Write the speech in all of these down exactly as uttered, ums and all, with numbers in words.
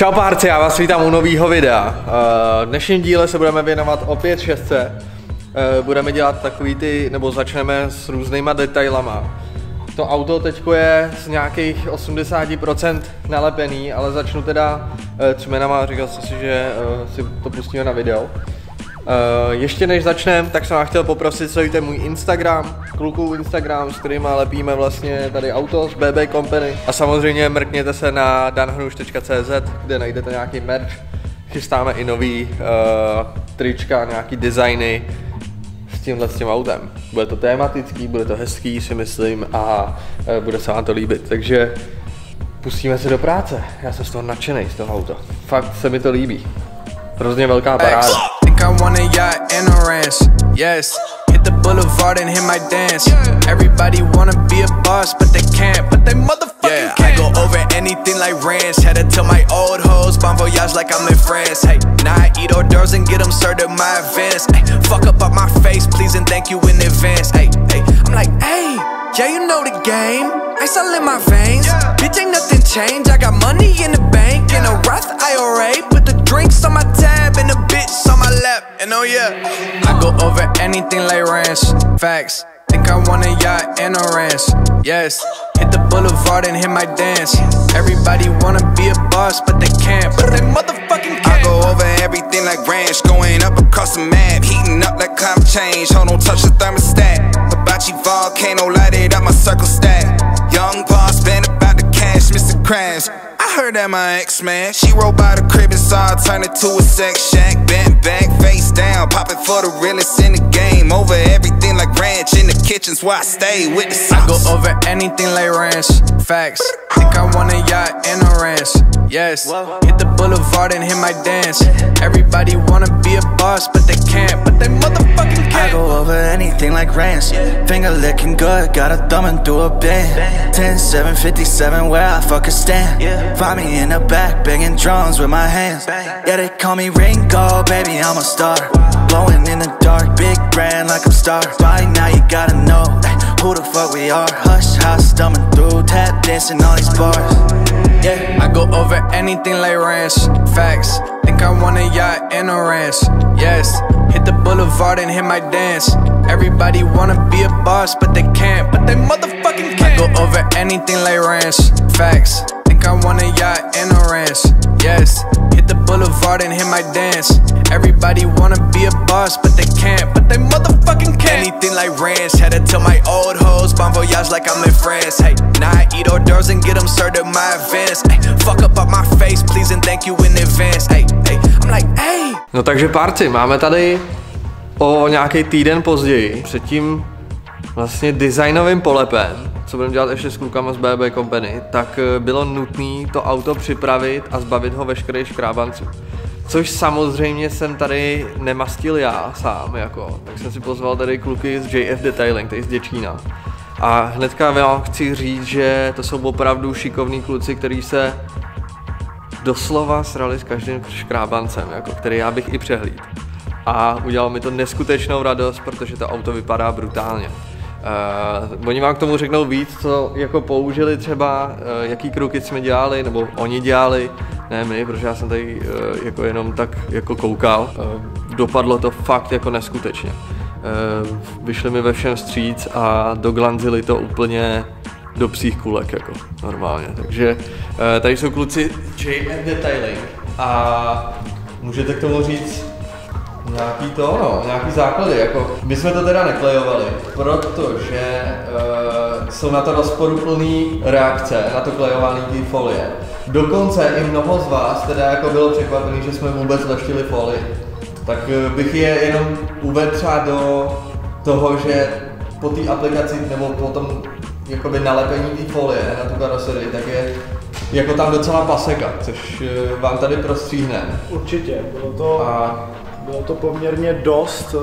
Čau párci, já vás vítám u nového videa. V dnešním díle se budeme věnovat opět šestce. Budeme dělat takový ty, nebo začneme s různýma detailama. To auto teďko je z nějakých osmdesát procent nalepený, ale začnu teda třmenama, říkal jsem si, že si to pustíme na video. Ještě než začneme, tak jsem vás chtěl poprosit, sledujte můj Instagram, kluků Instagram, s kterýma lepíme vlastně tady auto z B B Company. A samozřejmě mrkněte se na danhnuš tečka cé zet, kde najdete nějaký merch. Chystáme i nový uh, trička, nějaký designy s tímhle s tím autem. Bude to tematický, bude to hezký, si myslím, a uh, bude se vám to líbit. Takže pustíme se do práce. Já jsem z toho nadšenej, z toho auta. Fakt se mi to líbí. Hrozně velká paráda. I want a yacht and a ranch, yes. Hit the boulevard and hit my dance. Everybody wanna be a boss, but they can't, but they motherfucking yeah, can. I go over anything like ranch. Had to tell my old hoes, bon voyage like I'm in France. Hey, now I eat hors d'oeuvres and get them served at my events. Hey, fuck up on my face, please and thank you in advance. Hey, hey, I'm like, hey, yeah, you know the game. Ice all in my veins, yeah. Bitch ain't nothing changed. I got money in the bank, yeah. In a Roth I R A. Put the drinks on my tab and the bitch on my lap. And oh yeah, I go over anything like ranch. Facts, think I want a yacht and a ranch. Yes, hit the boulevard and hit my dance. Everybody wanna be a boss, but they can't, but they motherfucking can't. I go over everything like ranch, going up across the map, heating up like climate change. Hold on, touch the thermostat. Hibachi volcano, light it up, my circle stack. Young boss, been about the cash, Mister Krabs. I heard that my ex, man, she rolled by the crib and saw it turn it to a sex shack. Bent back, face down, popping for the realest in the game. Over everything like ranch, in the kitchen's where I stay with the sauce. I go over anything like ranch, facts. Think I want a yacht and a ranch, yes. Hit the boulevard and hit my dance. Everybody wanna be a boss, but they can't, but they motherfucking can't. I go over anything like ranch. Finger licking good, got a thumb and through a band. Ten seven fifty-seven, where I fucking stand. Find me in the back, banging drums with my hands. Yeah, they call me Ringo, baby, I'm a star. Blowing in the dark, big brand like I'm Star. By now you gotta know who the fuck we are. Hush, house, stumbling through, tap dancing all these bars. Yeah, I go over anything like ranch, facts. Think I want a yacht and a ranch, yes. Hit the boulevard and hit my dance. Everybody wanna be a boss, but they can't, but they motherfucking can't. I go over anything like ranch, facts. Think I want a yacht and a ranch, yes. Hit the boulevard and hit my dance. Everybody wanna be a boss, but they can't, but they motherfucking can't. Anything like ranch, had to tell my old hoes, bon voyage like I'm in France. Hey, now I eat hors d'oeuvres and get them served at my events. Hey, fuck up on my face, please and thank you in advance. Hey, hey, I'm like, hey. No takže párci, máme tady o nějaký týden později, před tím vlastně designovým polepem, co budeme dělat ještě s klukama z B B Company, tak bylo nutné to auto připravit a zbavit ho veškerých škrábanců. Což samozřejmě jsem tady nemastil já sám, jako, tak jsem si pozval tady kluky z J F Detailing, tady z Děčína. A hnedka vám chci říct, že to jsou opravdu šikovní kluci, kteří se doslova srali s každým škrábancem, jako, který já bych i přehlídl. A udělalo mi to neskutečnou radost, protože to auto vypadá brutálně. Uh, oni vám k tomu řeknou víc, co jako použili třeba, uh, jaký kruky jsme dělali, nebo oni dělali, ne my, protože já jsem tady uh, jako jenom tak jako koukal. Uh, dopadlo to fakt jako neskutečně. Uh, vyšli mi ve všem vstříc a doglanzili to úplně do psích kulek, jako normálně. Takže uh, tady jsou kluci J F Detailing a můžete k tomu říct nějaký to, no, nějaký základy, jako my jsme to teda neklejovali, protože uh, jsou na to rozporuplný reakce, na to klejování té folie. Dokonce i mnoho z vás teda jako bylo překvapený, že jsme vůbec leštili folii. Tak uh, bych je jenom uvedl třeba do toho, že po té aplikaci nebo po tom jakoby nalepení té folie na tu karoserii, tak je jako tam docela paseka, což uh, vám tady prostříhneme. Určitě, bylo to... A Bylo to poměrně dost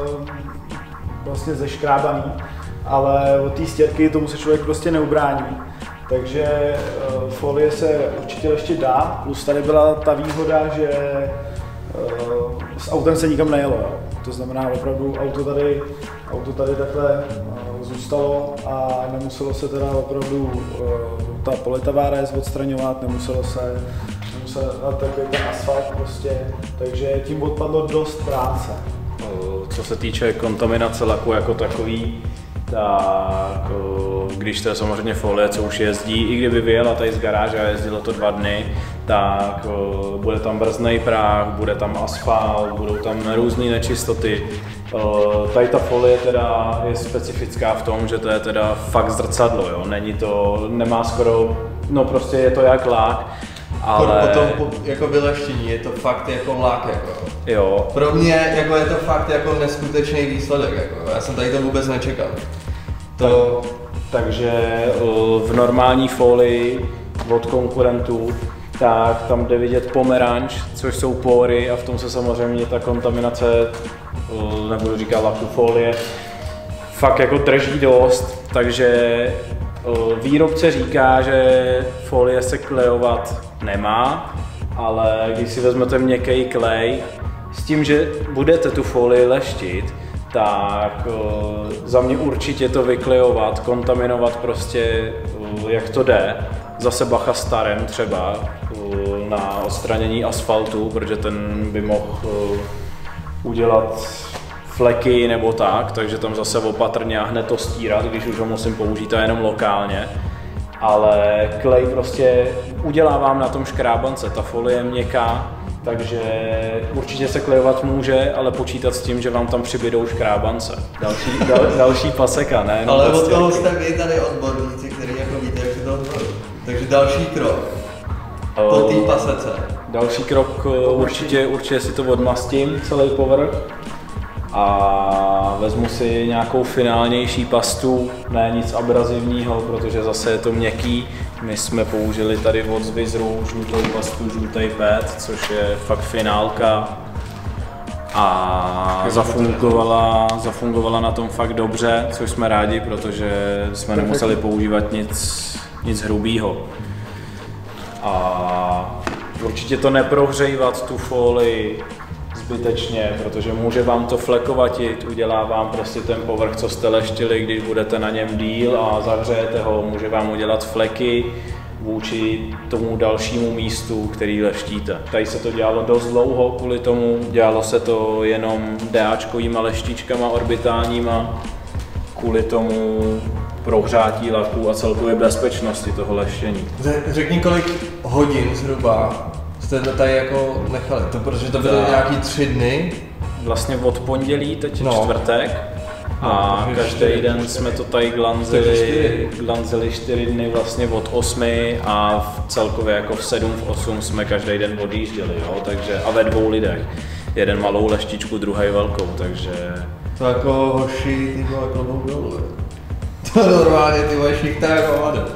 vlastně zeškrábaný, ale od té stěrky tomu se člověk prostě neubrání. Takže folie se určitě ještě dá, plus tady byla ta výhoda, že s autem se nikam nejelo. Jo. To znamená opravdu auto tady, auto tady takhle zůstalo a nemuselo se teda opravdu ta politavá réz odstraňovat, nemuselo se se na takový ten asfalt prostě, takže tím odpadlo dost práce. Co se týče kontaminace laku jako takový, tak když to je samozřejmě folie, co už jezdí, i kdyby vyjela tady z garáže a jezdilo to dva dny, tak bude tam brznej práh, bude tam asfalt, budou tam různé nečistoty. Tady ta folie teda je specifická v tom, že to je teda fakt zrcadlo, jo? Není to, nemá skoro, no prostě je to jak lák. Ale... Potom po, jako vyleštění je to fakt jako lák, jako. Jo. Pro mě jako je to fakt jako neskutečný výsledek, jako. Já jsem tady to vůbec nečekal. To... Tak, takže v normální folii od konkurentů, tak tam jde vidět pomeranč, což jsou pory a v tom se samozřejmě ta kontaminace, nebudu říkat laku, folie, fakt jako drží dost, takže výrobce říká, že folie se klejovat nemá, ale když si vezmete měkký klej, s tím, že budete tu folii leštit, tak uh, za mě určitě to vyklejovat, kontaminovat prostě uh, jak to jde. Zase bacha starem třeba uh, na odstranění asfaltu, protože ten by mohl uh, udělat fleky nebo tak, takže tam zase opatrně a hned to stírat, když už ho musím použít a jenom lokálně. Ale klej prostě udělá vám na tom škrábance, ta folie je měkká, takže určitě se klejovat může, ale počítat s tím, že vám tam přibydou škrábance. Další, dal, další paseka, ne? Ale od toho jste vy tady odborníci, kteří jako víte, jak se to odborní. Takže další krok po té pasece. Další krok určitě, určitě si to odmastím, celý povrch. A vezmu si nějakou finálnější pastu, ne nic abrazivního, protože zase je to měkký. My jsme použili tady od Zvizru žlutou pastu, žlutý pet, což je fakt finálka. A zafungovala, zafungovala na tom fakt dobře, což jsme rádi, protože jsme nemuseli používat nic, nic hrubýho. A určitě to neprohřejvat tu folii zbytečně, protože může vám to flekovatit, udělá vám prostě ten povrch, co jste leštili, když budete na něm díl a zahřejete ho, může vám udělat fleky vůči tomu dalšímu místu, který leštíte. Tady se to dělalo dost dlouho kvůli tomu, dělalo se to jenom DAčkovýma leštičkama orbitálníma, kvůli tomu prohřátí laku a celkově bezpečnosti toho leštění. Řekni, kolik hodin zhruba jste to tady jako nechali, to, protože to bylo nějaký tři dny. Vlastně od pondělí, teď no. čtvrtek. A no, každý den jsme to tady glanzili, glanzili čtyři dny vlastně od osmi a v celkově jako v sedm, v osm jsme každý den odjížděli, jo, takže a ve dvou lidech. Jeden malou leštičku, druhý velkou, takže... To jako hoši, ty vole, klobouk dolů. To normálně, ty vole, šichtá jako hada.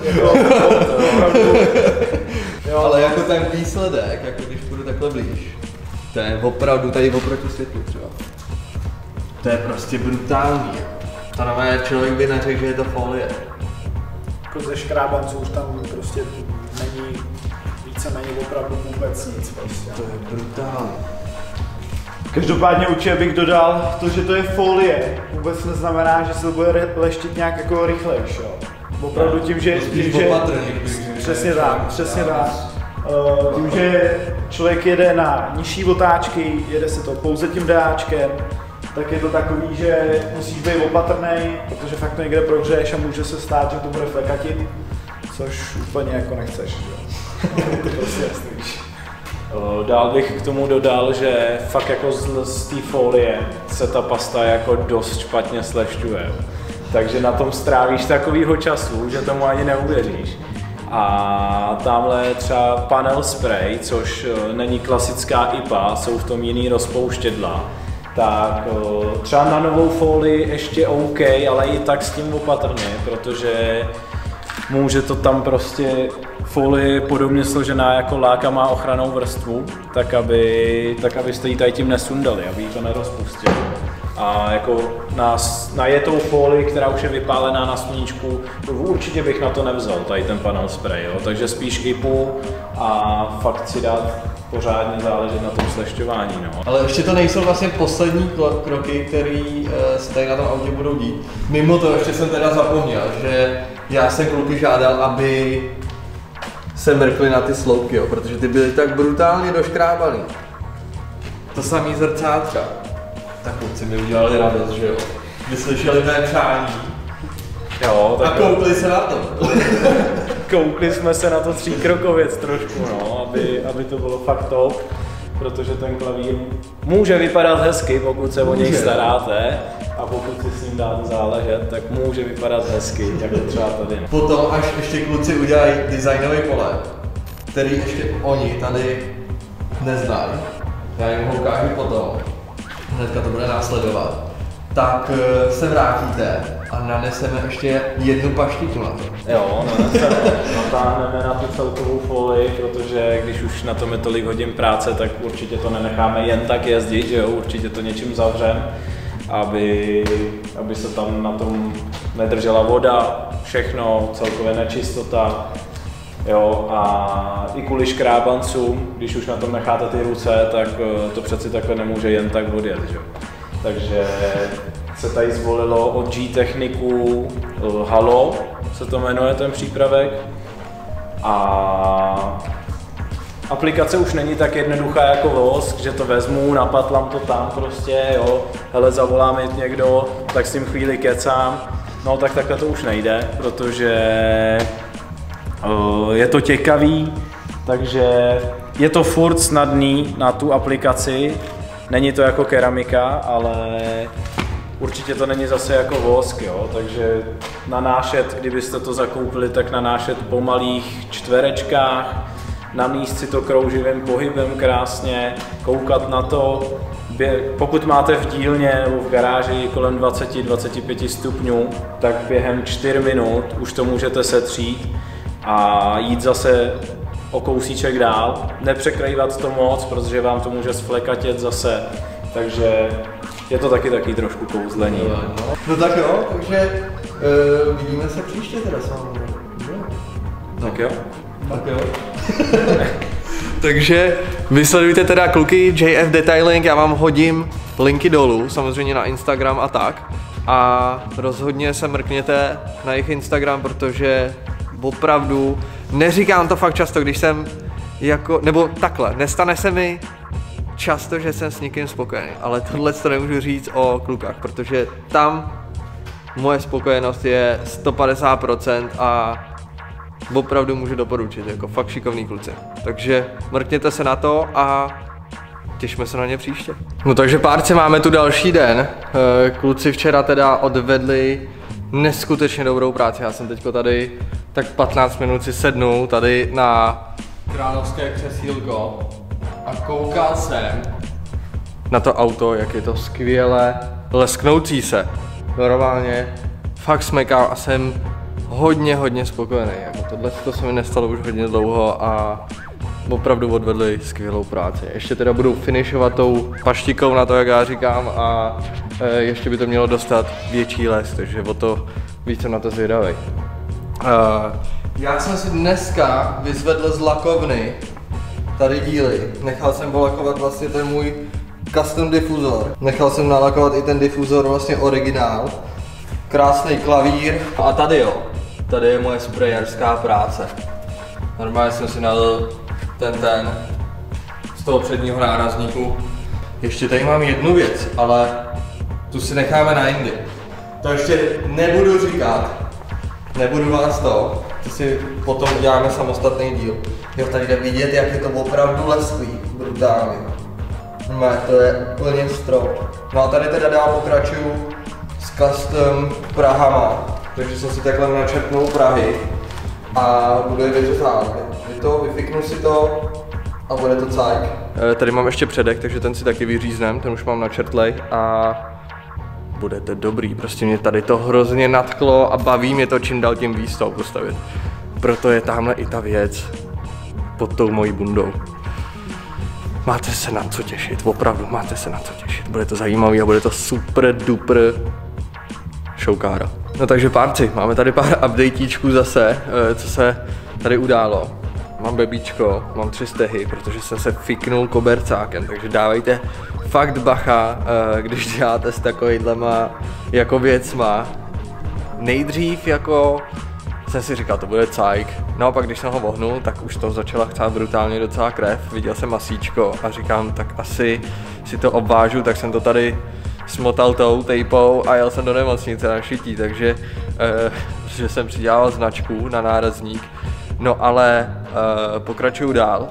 Ale jako ten výsledek, jako když půjdu takhle blíž, to je opravdu tady oproti světlu třeba. To je prostě brutální. To nové člověk by neřekl, že je to folie. Jako ze škrábanců už tam prostě není víceméně opravdu vůbec nic prostě. To je brutální. Každopádně určitě bych dodal to, že to je folie, vůbec neznamená, že se to bude leštit nějak jako rychlejš, jo. Opravdu tím, že... Tím, že přesně tak, přesně tak. Tím, že člověk jede na nižší otáčky, jede se to pouze tím DAčkem, tak je to takový, že musíš být opatrný, protože fakt to někde prohřeješ a může se stát, že to bude flekatit, což úplně jako nechceš, jo. To prostě jasný. Dál bych k tomu dodal, že fakt jako z, z té folie se ta pasta jako dost špatně slešťuje. Takže na tom strávíš takovýho času, že tomu ani neuvěříš. A tamhle je třeba panel spray, což není klasická I P A, jsou v tom jiný rozpouštědla. Tak třeba na novou folii ještě OK, ale i tak s tím opatrně, protože může to tam prostě folie je podobně složená jako lák a má ochrannou vrstvu, tak, aby, tak abyste ji tady tím nesundali, aby ji to nerozpustili. A jako na, na jetou folii, která už je vypálená na sluníčku, určitě bych na to nevzal, tady ten panel spray, jo? Takže spíš I P U a fakt si dát pořádně záležet na tom slešťování. No. Ale ještě to nejsou vlastně poslední kroky, které uh, se tady na tom autě budou dít. Mimo to ještě jsem teda zapomněl, že já jsem kluky žádal, aby se mrkli na ty sloupky, jo, protože ty byly tak brutálně doškrábaný. To samý zrcátka. Tak kluci mi udělali radost, že jo. Vyslyšeli mé přání. Jo, tak a koukli se na to. Koukli jsme se na to tříkrokověc trošku, no, aby, aby to bylo fakt top. Protože ten klavír může vypadat hezky, pokud se může. o něj staráte a pokud si s ním dáte záležet, tak může vypadat hezky, jako třeba tady. Potom až ještě kluci udělají designový pole, který ještě oni tady neznají, já jim ho ukážu potom, hnedka to bude následovat, tak se vrátíte a naneseme ještě jednu paštiku na to. Jo, naneseme, natáhneme na tu celkovou folii, protože když už na tom je tolik hodin práce, tak určitě to nenecháme jen tak jezdit, že jo, určitě to něčím zavřeme, aby, aby se tam na tom nedržela voda, všechno, celkově nečistota. Jo, a i kvůli škrábancům, když už na tom necháte ty ruce, tak to přeci takhle nemůže jen tak odjet, že jo. Takže se tady zvolilo od G-Techniku Halo, se to jmenuje ten přípravek. A aplikace už není tak jednoduchá jako vosk, že to vezmu, napatlám to tam prostě, jo, hele, zavolá mi někdo, tak s tím chvíli kecám. No tak takhle to už nejde, protože je to těkavý, takže je to furt snadný na tu aplikaci. Není to jako keramika, ale určitě to není zase jako vosk, jo? Takže nanášet, kdybyste to zakoupili, tak nanášet po malých čtverečkách, namíst si to krouživým pohybem krásně, koukat na to. Pokud máte v dílně nebo v garáži kolem dvacet až dvacet pět stupňů, tak během čtyř minut už to můžete setřít a jít zase o kousíček dál, nepřekrývat to moc, protože vám to může sflekatět zase, takže je to taky taky trošku kouzlení. No, no. no tak jo, takže uh, vidíme se příště teda s vámi. No. Tak jo. Tak jo. Takže vysledujte teda kluky J F Detailing, já vám hodím linky dolů, samozřejmě na Instagram a tak. A rozhodně se mrkněte na jejich Instagram, protože opravdu, neříkám to fakt často, když jsem jako, nebo takhle, nestane se mi často, že jsem s někým spokojený, ale tohle to nemůžu říct o klukách, protože tam moje spokojenost je sto padesát procent a opravdu můžu doporučit, jako fakt šikovný kluci. Takže mrkněte se na to a těšíme se na ně příště. No takže párce, máme tu další den. Kluci včera teda odvedli neskutečně dobrou práci. Já jsem teďko tady tak patnáct minut si sednul tady na královské křesílko a koukal jsem na to auto, jak je to skvěle lesknoucí se. Normálně fakt smekal a jsem hodně, hodně spokojený. Jako tohle to se mi nestalo už hodně dlouho a opravdu odvedli skvělou práci. Ještě teda budou finišovat tou paštikou na to, jak já říkám, a e, ještě by to mělo dostat větší les, takže o to víc jsem na to zvědavý. Uh, já jsem si dneska vyzvedl z lakovny tady díly. Nechal jsem polakovat vlastně ten můj custom difuzor. Nechal jsem nalakovat i ten difuzor, vlastně originál. Krásný klavír. A tady jo, tady je moje sprejerská práce. Normálně jsem si nalil ten ten z toho předního nárazníku. Ještě tady mám jednu věc, ale tu si necháme na jindy. To ještě nebudu říkat, nebudu vás to, to si potom uděláme samostatný díl. Jo, tady jde vidět, jak je to opravdu lesklý, brutálně. No, to je úplně strop. No a tady teda dál pokračuju s custom Prahama, takže jsem si takhle načrtnul Prahy a budu je vyřezát. Vy to, vyfiknu si to a bude to cajk. Tady mám ještě předek, takže ten si taky vyříznem, ten už mám načrtlej a budete dobrý, prostě mě tady to hrozně nadchlo a baví mě to čím dál tím víc toho postavit. Proto je tamhle i ta věc pod tou mojí bundou. Máte se na co těšit, opravdu máte se na co těšit. Bude to zajímavý a bude to super duper showkára. No takže párci, máme tady pár updatíčků zase, co se tady událo. Mám bebíčko, mám tři stehy, protože jsem se fiknul kobercákem, takže dávejte fakt bacha, když děláte s takovýhlema jako věcma. Nejdřív jako jsem si říkal, to bude cajk. No a pak když jsem ho vohnul, tak už to začala chcát brutálně docela krev, viděl jsem masíčko a říkám, tak asi si to obvážu, tak jsem to tady smotal tou tejpou a jel jsem do nemocnice na šití, takže eh, že jsem přidělal značku na nárazník. No ale eh, pokračuju dál.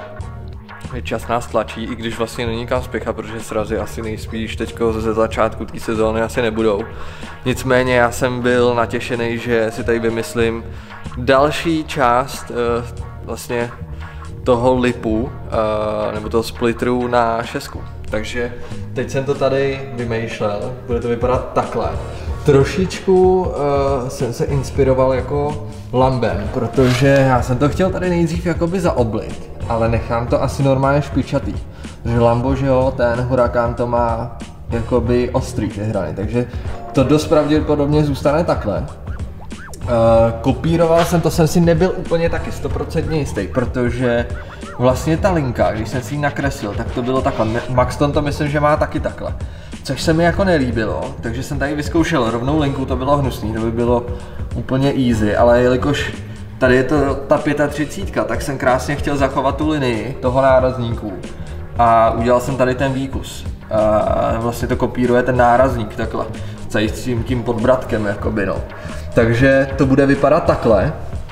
Čas nás tlačí, i když vlastně není kam spěchat, protože srazy asi nejspíš teďko ze začátku té sezóny asi nebudou. Nicméně já jsem byl natěšený, že si tady vymyslím další část uh, vlastně toho lipu, uh, nebo toho splitteru na šestku. Takže teď jsem to tady vymýšlel, bude to vypadat takhle. Trošičku uh, jsem se inspiroval jako lambem, protože já jsem to chtěl tady nejdřív jakoby zaoblit, ale nechám to asi normálně špičatý. Že Lambo, že jo, ten Huracán to má jakoby ostrý ty hrany, takže to dost pravděpodobně zůstane takhle. Uh, kopíroval jsem to, jsem si nebyl úplně taky stoprocentně jistý, protože vlastně ta linka, když jsem si ji nakreslil, tak to bylo takhle. Maxton to myslím, že má taky takhle. Což se mi jako nelíbilo, takže jsem tady vyzkoušel rovnou linku, to bylo hnusný, to by bylo úplně easy, ale jelikož tady je to ta třicet pět, tak jsem krásně chtěl zachovat tu linii toho nárazníku a udělal jsem tady ten výkus. A vlastně to kopíruje ten nárazník takhle, celý s tím, tím podbratkem jakoby no. Takže to bude vypadat takhle.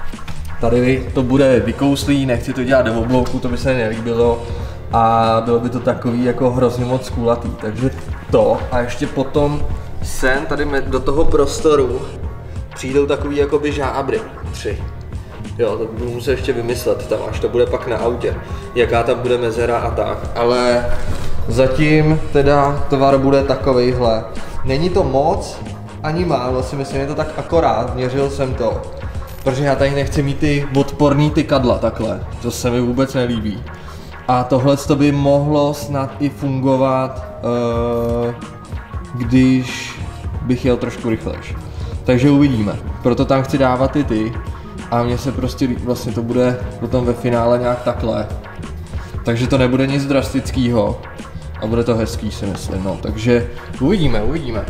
Tady to bude vykouslý, nechci to dělat do oblouku, to by se nelíbilo. A bylo by to takový jako hrozně moc kulatý, takže to a ještě potom sem tady do toho prostoru přijdou takový jakoby žábry, tři. Jo, to budu muset ještě vymyslet tam, až to bude pak na autě, jaká tam bude mezera a tak, ale zatím teda tovar bude takovejhle. Není to moc, ani málo, si myslím, je to tak akorát, měřil jsem to, protože já tady nechci mít ty odporný tykadla takhle, to se mi vůbec nelíbí. A tohle by mohlo snad i fungovat, uh, když bych jel trošku rychlejš. Takže uvidíme. Proto tam chci dávat ty ty. A mně se prostě vlastně to bude potom ve finále nějak takhle. Takže to nebude nic drastického. A bude to hezký, si myslím, no. Takže uvidíme, uvidíme.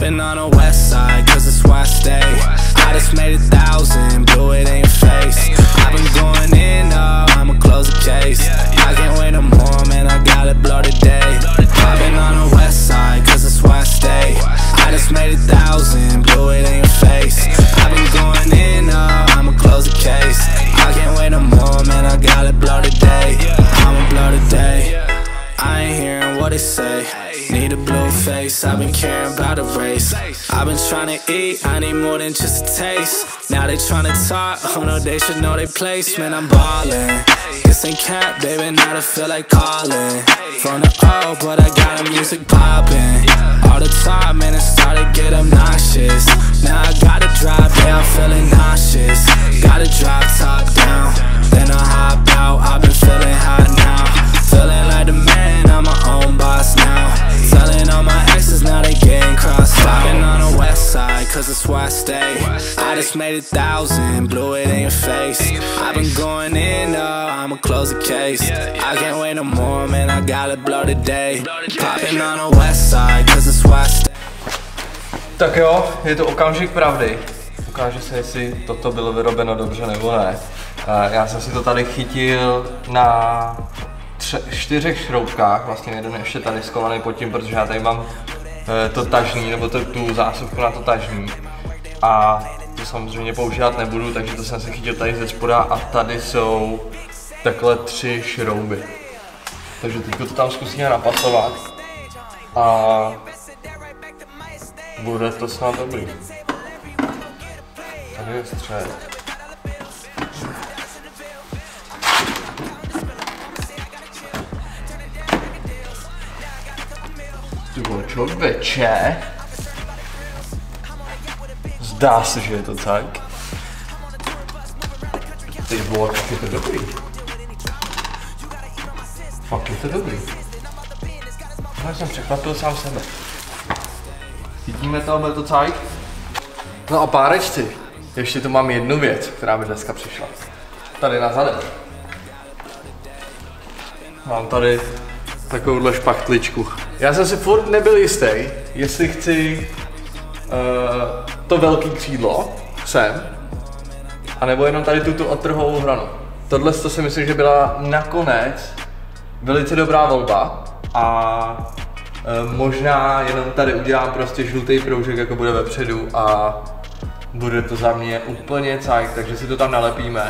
I've been caring about a race. I've been trying to eat, I need more than just a taste. Now they trying to talk, oh no, they should know their place. Man, I'm ballin'. This ain't cap, baby, now I feel like calling. From the O, but I got the music poppin'. All the time, man, it started get obnoxious. Now I gotta drive, yeah, I'm feeling nauseous. Gotta drive top down, then I hop out. I've been feeling hot now. Feeling like the man, I'm my own boss now. Telling all my exes now they getting crossed out. I've been on the west side, cause it's where I stay. I just made a thousand, blew it in your face. I've been going in, oh, I'ma close the case. I can't wait no more, man, I gotta blow the day. Popping on the west side, cause it's where I stay. Tak jo, je to okamžik pravdy. Ukážu se, jestli toto bylo vyrobeno dobře nebo ne. Já jsem si to tady chytil na tři, čtyřech šroubkách, vlastně jeden ještě tady skovaný pod tím, protože já tady mám e, to tažný, nebo to, tu zásuvku na to tažný. A to samozřejmě používat nebudu, takže to jsem si chytil tady ze spoda a tady jsou takhle tři šrouby. Takže teď to tam zkusíme napasovat a bude to snad dobrý. Tady je střed. Tyhle člověče. Zdá se, že je to tak. Ty vole, tak je to dobrý. Fakt je to dobrý. Já jsem překvapil sám sebe. Vidíme to, bude to cajk. No a párečci. Ještě tu mám jednu věc, která mi dneska přišla. Tady na zadek. Mám tady takovouhle špachtličku. Já jsem si furt nebyl jistý, jestli chci uh, to velký křídlo sem, A nebo jenom tady tuto odtrhovou hranu. Tohle to si myslím, že byla nakonec velice dobrá volba a e, možná jenom tady udělám prostě žlutý proužek, jako bude vepředu a bude to za mě úplně cajk, takže si to tam nalepíme.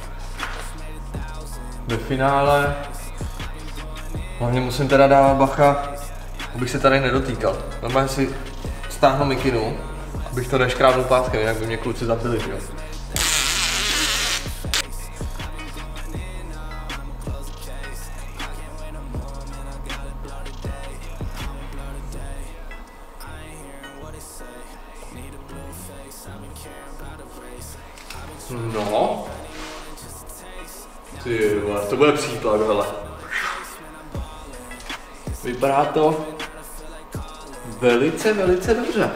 Ve finále hlavně musím teda dávat bacha, abych se tady nedotýkal. Normálně si stáhnu mikinu, abych to neškrábnul pátkem, jinak by mě kluci zabili, že jo. No. Ty vole, to bude příklad, hele. Vypadá to velice, velice dobře.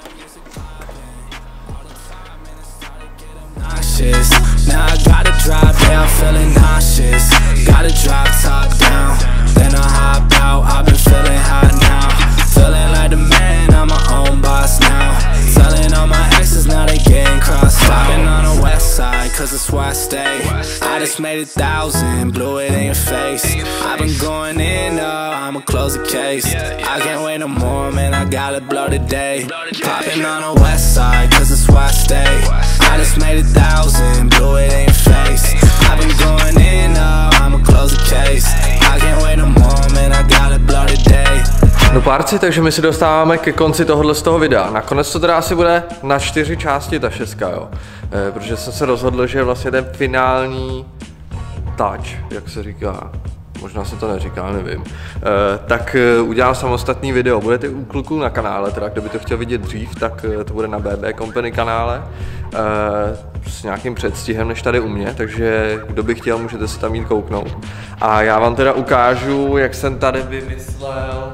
Now I gotta drive down, feeling nauseous. Gotta drive top down, then I hop out. I've been feeling hot now, feeling like the man. I'm my own boss now. Telling all my exes now they getting crossed out. Been on the west side, cause that's where I stay. I just made a thousand, blew it in your face. I've been going in, uh, I'ma close the case. I can't wait no more, man, I gotta blow today. Popping on the west side, cause that's where I stay. I just made a thousand, blew it in your face. I've been going in, uh, I'ma close the case. I can't wait no more, man, I gotta blow today. No párci, takže my se dostáváme ke konci tohohle z toho videa. Nakonec to teda asi bude na čtyři části ta šestka, jo. E, protože jsem se rozhodl, že vlastně ten finální touch, jak se říká, možná se to neříká, nevím, e, tak e, udělám samostatný video. Budete u kluků na kanále, teda kdo by to chtěl vidět dřív, tak e, to bude na B B Company kanále. E, s nějakým předstihem než tady u mě, takže kdo by chtěl, můžete se tam jít kouknout. A já vám teda ukážu, jak jsem tady vymyslel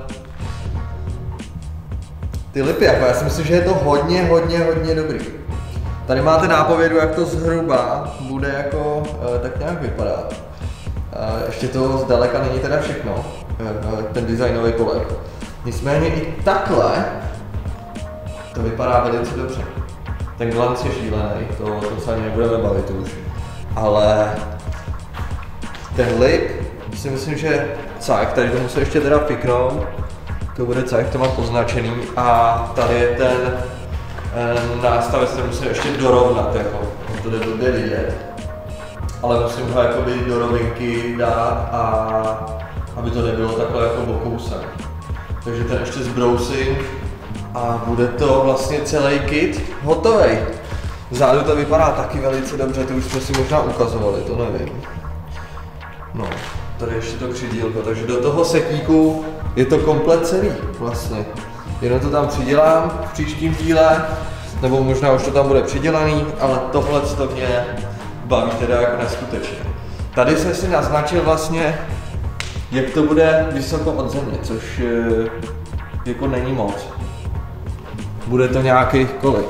ty lipy, jako já si myslím, že je to hodně, hodně, hodně dobrý. Tady máte nápovědu, jak to zhruba bude jako e, tak nějak vypadat. E, ještě to zdaleka není teda všechno, e, ten designový polep. Nicméně i takhle to vypadá velice dobře. Ten glanc je šílený, to, to se ani nebudeme bavit už. Ale ten lip si myslím, že cajk, tady to musím ještě teda piknout. To bude cajk, to mám poznačený a tady je ten e, nástavec, který musím ještě dorovnat, jako, to jde blbě vidět. Ale musím ho jakoby do rovinky dát a aby to nebylo takhle jako bokousem. Takže ten ještě zbrousím a bude to vlastně celý kit hotový. Vzadu to vypadá taky velice dobře, to už jsme si možná ukazovali, to nevím. No, tady ještě to křidílko, takže do toho setíku je to komplet celý vlastně. Jenom to tam přidělám v příštím díle, nebo možná už to tam bude přidělaný, ale tohle to mě baví teda jako neskutečně. Tady jsem si naznačil vlastně, jak to bude vysoko od země, což jako není moc. Bude to nějakých kolik?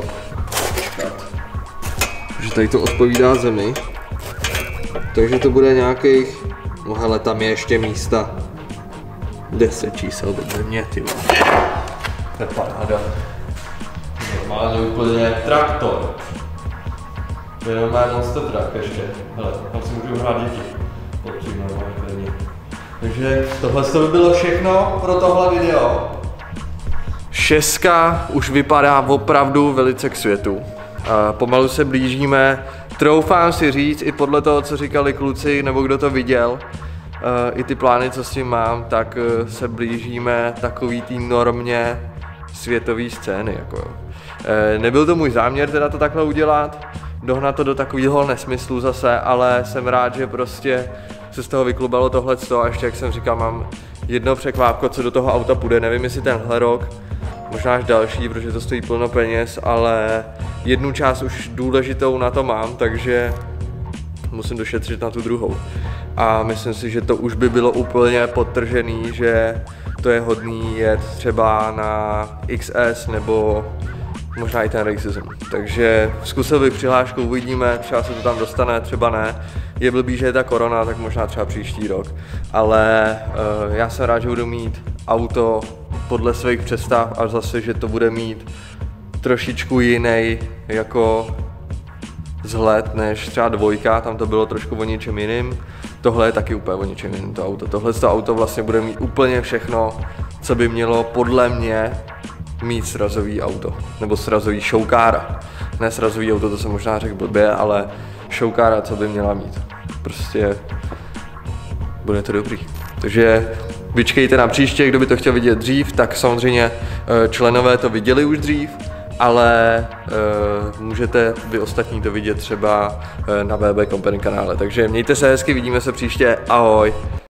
Takže tady to odpovídá zemi. Takže to bude nějakých, no hele, tam je ještě místa. deset čísel do země, ty vole. To je paráda. Normálně úplně traktor. To je normálně monster truck ještě. Hele, tam si můžu hrát děti. Potřím normálně klidně. Takže tohle by bylo všechno pro tohle video. Šestka už vypadá opravdu velice k světu. Pomalu se blížíme, troufám si říct, i podle toho, co říkali kluci, nebo kdo to viděl, i ty plány, co s tím mám, tak se blížíme takový té normě světové scény. Jako. Nebyl to můj záměr teda to takhle udělat, dohnat to do takového nesmyslu zase, ale jsem rád, že prostě se z toho vyklubalo tohleto a ještě, jak jsem říkal, mám jedno překvápko, co do toho auta půjde, nevím, jestli tenhle rok, možná až další, protože to stojí plno peněz, ale jednu část už důležitou na to mám, takže musím došetřit na tu druhou. A myslím si, že to už by bylo úplně podtržený, že to je hodný jet třeba na X S nebo možná i ten Racism. Takže zkusil bych přihlášku, uvidíme, třeba se to tam dostane, třeba ne. Je blbý, že je ta korona, tak možná třeba příští rok. Ale uh, já jsem rád, že budu mít auto podle svých představ a zase, že to bude mít trošičku jiný jako vzhled než třeba dvojka, tam to bylo trošku o něčem jiným. Tohle je taky úplně o něčem jiným to auto. Tohle to auto vlastně bude mít úplně všechno, co by mělo podle mě mít srazový auto, nebo srazový showkára. Ne srazový auto, to jsem možná řekl blbě, ale showkára, co by měla mít. Prostě bude to dobrý. Takže vyčkejte na příště, kdo by to chtěl vidět dřív, tak samozřejmě členové to viděli už dřív, ale uh, můžete vy ostatní to vidět třeba uh, na B B Company kanále. Takže mějte se hezky, vidíme se příště, ahoj!